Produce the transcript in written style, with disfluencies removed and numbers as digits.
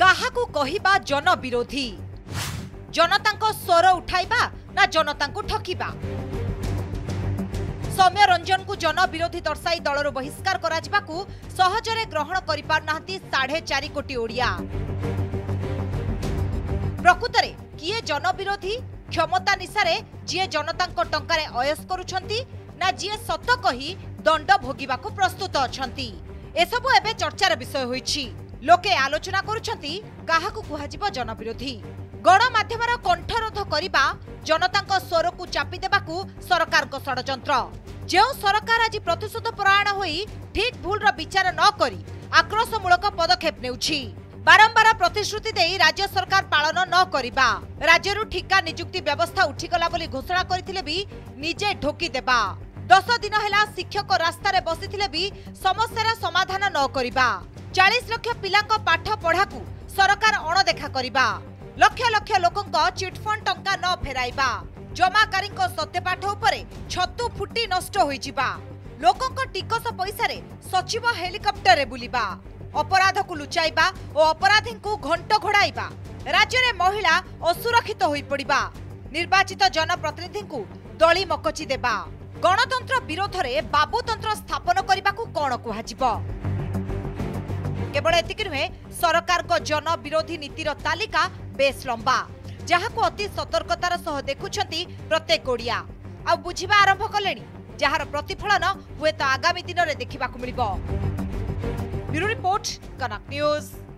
काहाकू कहिबा जन विरोधी जनतांको स्वर उठाइबा ना जनतांको ठकिबा सौम्य रंजन को जन विरोधी दर्शाई दलर बहिष्कार कराजिबाकू सहजरे ग्रहण करि पार नाहंती 4.5 कोटी ओडिया। प्रकृतरे किए जन विरोधी क्षमता निसारे जिए जनतांको टंकारे अयस करूछंती ना जिए सत कही दंड भोगिबाकू प्रस्तुत अछंती एसबु एबे चर्चार विषय होईछि। लोके आलोचना करूछंती काहाकू कुहाजिबो जन विरोधी गणमाध्यमर कंठरोध करिबा जनतांको स्वर को चापी देबाकू सरकार को षडयंत्र जो सरकार आज प्रतिशोध परायण होई ठीक भूल रो विचार न करी आक्रोशमूलक पदक्षेप नेउछि। बारंबार प्रतिश्रुति देई राज्य सरकार पालन न करिबा राज्यरु ठिका नियुक्ति व्यवस्था उठिगला बोली घोषणा करथिले भी निजे ढोकी देबा 10 दिन हेला शिक्षक रास्ता रे बसिथिले भी समस्यार समाधान न करिबा 40 लाख पिलांको पाठ पढ़ाकू सरकार अणदेखा करिबा लक्ष लक्ष लोकंको चिटफंड टंका न फेराइबा जमाकारींको सत्यपाठ उपरे छतु फुटी नष्ट होइजिबा लोकंको टिकस पैसारे सचिव हेलिकॉप्टर रे बुलिबा अपराध को लुचाइबा और अपराधी को घंट घोड़ाइबा राज्य रे महिला असुरक्षित होई पड़िबा निर्वाचित जनप्रतिनिधि को दली मकची देबा गणतंत्र विरोध रे बाबूतंत्र स्थापन करने को कौन कुहाजिबो। केवल एतिक नुहे सरकार को जन विरोधी नीतिर तालिका बेस लंबा जहाँ को अति सतर्कतार सह देखुछंती प्रत्येक ओडिया आ बुझिबा आरंभ कलेनी जार प्रतिफलन हुए तो आगामी दिन में देखा मिलिबो। Bureau report Kanak news.